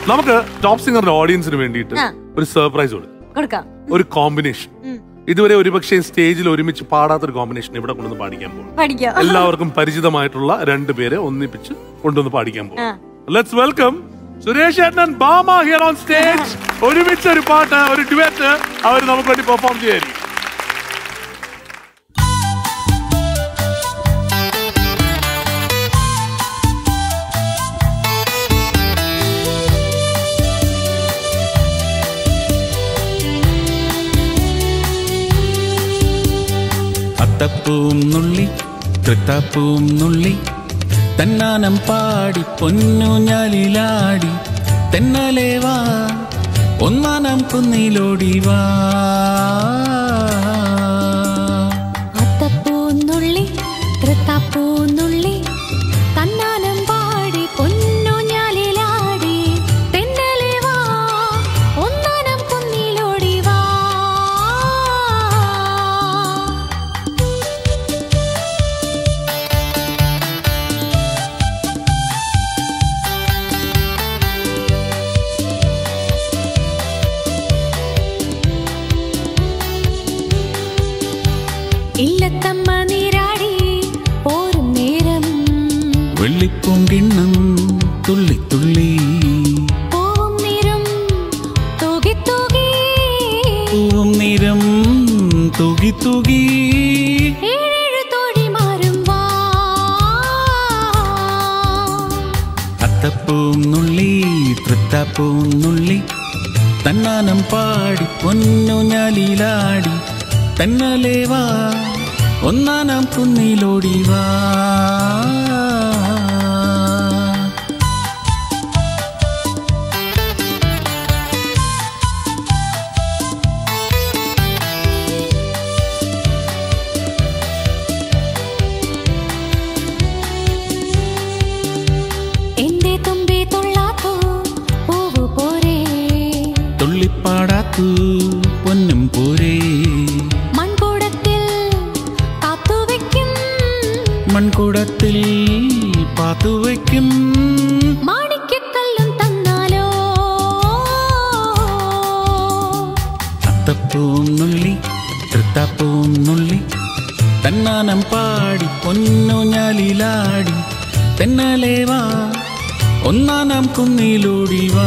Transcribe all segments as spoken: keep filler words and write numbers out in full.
നമുക്ക് ടോപ്പ് സിംഗറിന്റെ ഓഡിയൻസിന് വേണ്ടിയിട്ട് ഒരു സർപ്രൈസ് കൊടുക്കാം. ഒരു കോമ്പിനേഷൻ ഇതുവരെ ഒരുപക്ഷെ സ്റ്റേജിൽ ഒരുമിച്ച് പാടാത്തൊരു കോമ്പിനേഷൻ ഇവിടെ കൊണ്ടുവന്ന് പാടിക്കാൻ പോകും. എല്ലാവർക്കും പരിചിതമായിട്ടുള്ള രണ്ടുപേരെ ഒന്നിപ്പിച്ച് കൊണ്ടുവന്ന് പാടിക്കാൻ പോകും. ലെറ്റ്സ് വെൽക്കം സുരേഷ് ഏട്ടൻ ബാമ ഹിയർ ഓൺ സ്റ്റേജ്. ഒരുമിച്ച് ഒരു പാട്ട്, ഒരു ഡ്യുവറ്റ് അവർ നമുക്ക് വേണ്ടി പെർഫോം ചെയ്യായിരിക്കും. അത്തപ്പൂം നുള്ളി തൃത്താപ്പൂം നുള്ളി തന്നാനം പാടി പൊന്നൂഞ്ഞാലിലാടി തെന്നലേ വാ ഒന്നാനം കുന്നിലോടി വാ. അത്തപ്പൂം നുള്ളി തൃത്താപ്പൂം നുള്ളി തന്നാനം പാടി പൊന്നൂഞ്ഞാലിലാടി തെന്നലേ വാ ഒന്നാനം കുന്നിലോടി വാ. ഇല്ലത്തമ്മ നീരാടി പോരും നേരം വെള്ളിപ്പൂങ്കിണ്ണം തുള്ളി തുള്ളി പൂവും നിരം തൂകി തൂകി പൂവും നിരം തൂകി തൂകി ഏഴേഴ് തോഴിമാരും വാ. അത്തപ്പൂം നുള്ളി തൃത്താപ്പൂം നുള്ളി തന്നാനം പാടി പൊന്നൂഞ്ഞാലിലാടി തെന്നലേ വാ ഒന്നാനാം കുന്നിലോടി വാ. എന്റെ തുമ്പി തുള്ളാത്തു പൂവ് പോരേ തുള്ളിപ്പാടാത്തു പൊന്നും പോരേ മൺകുടത്തിൽ പാത്തുവയ്ക്കും മാണിക്യക്കല്ലും തന്നാലോ. അത്തപ്പൂം നുള്ളി തൃത്താപ്പൂം നുള്ളി തന്നാനം പാടി പൊന്നൂഞ്ഞാലിലാടി തെന്നലേ വാ ഒന്നാനാം കുന്നിലോടി വാ.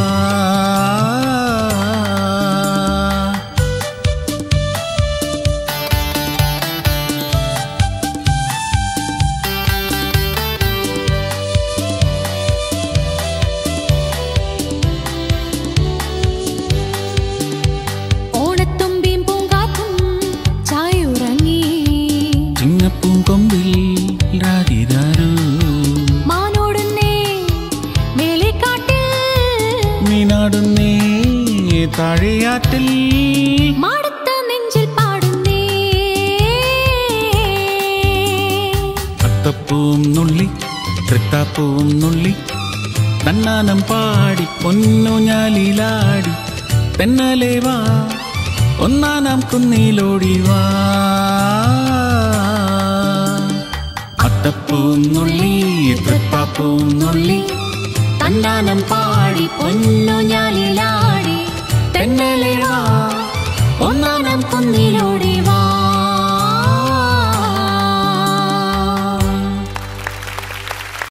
കൊമ്പിൽ രാഗിതാരോ മാനോടുന്നേ വേലിക്കാട്ടിൽ മീനാടുന്നേ താഴെയാറ്റിൽ മാടത്ത നെഞ്ചിൽ പാടുന്നേ. അത്തപ്പൂം നുള്ളി തൃത്താപ്പൂം നുള്ളി തന്നാനം പാടി പൊന്നൂഞ്ഞാലിലാടി തെന്നലേ വാ ഒന്നാനാം കുന്നിലോടി വാ. അത്തപ്പൂം നുള്ളി തൃത്താപ്പൂം നുള്ളി തന്നാനം പാടി പൊന്നൂഞ്ഞാലിലാടി തെന്നലേ വാ